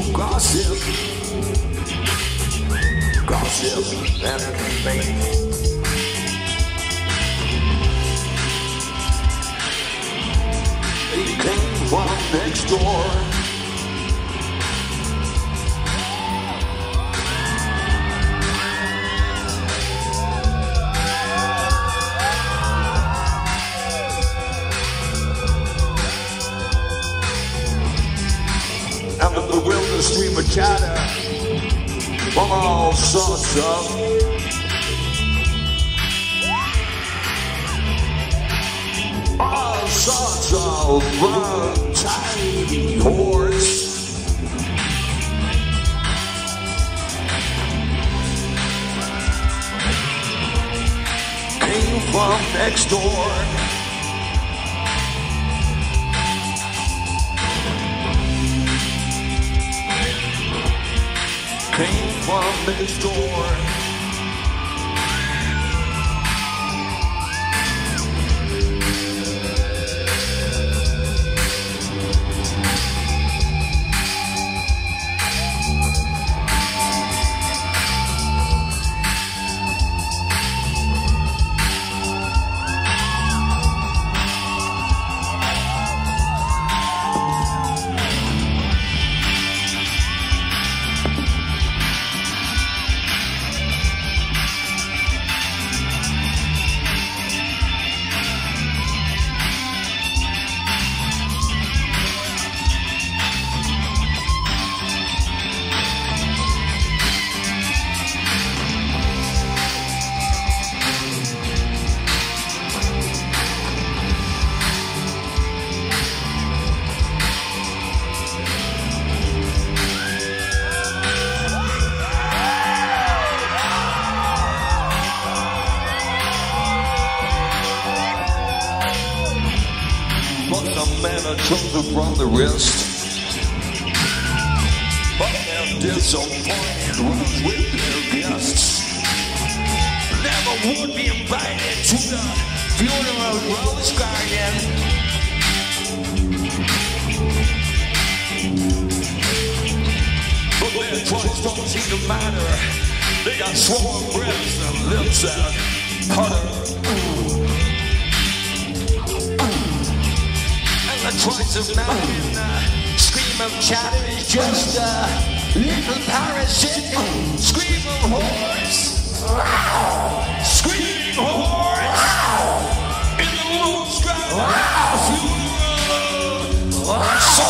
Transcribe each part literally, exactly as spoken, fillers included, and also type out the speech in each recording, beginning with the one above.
Gossip, gossip, and fame. They came from next door. Out of the wilderness stream of chatter from all sorts of all sorts of untidy hordes. Came from next door. Came from next door. Some men are chosen from the rest, but they're disappointed runs with their guests. Never would be invited to the funeral rose garden. But their choice don't seem to matter. They got swollen breasts and lips that putter. The choice of mountain, uh, scream of chatter is just a little parasite. Scream of horse, screaming horse in the moon's ground. Funeral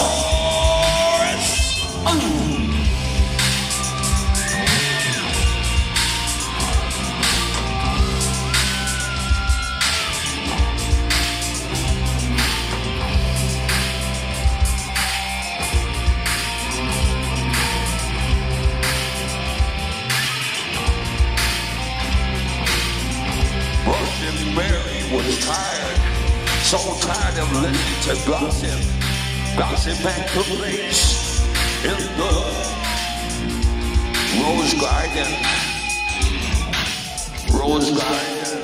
source. Mary was tired, so tired of listening to gossip. Gossip and complaints in the rose garden. Rose garden.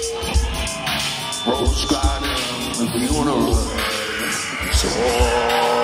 Rose garden funeral. So